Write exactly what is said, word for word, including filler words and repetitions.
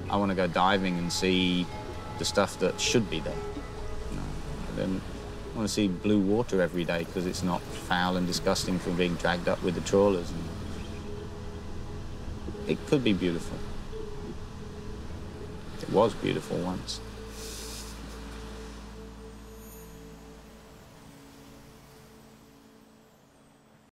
I want to go diving and see the stuff that should be there. You know, then I want to see blue water every day because it's not foul and disgusting from being dragged up with the trawlers. And it could be beautiful. It was beautiful once.